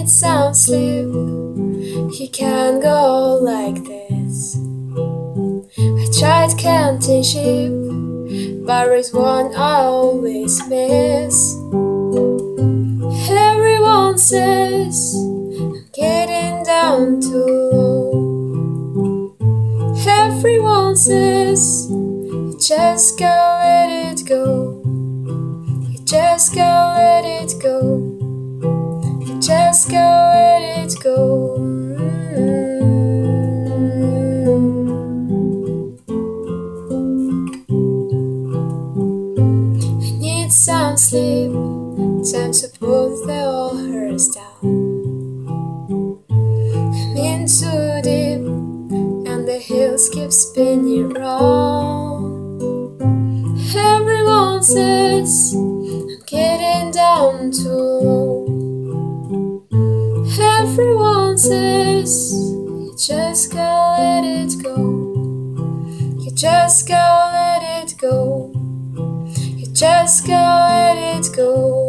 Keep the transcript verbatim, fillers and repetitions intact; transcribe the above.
need some sleep. He can't go like this. I tried counting sheep, but there's one I always miss. Everyone says I'm getting down too low. Everyone says you just gotta let it go. You just gotta let it go. You just gotta let it go. I need some sleep, time to put the old hurts down. I'm in too deep, and the hills keep spinning round. Everyone says I'm getting down too low. Everyone says you just gotta let it go. You just gotta let it go. You just gotta let it go.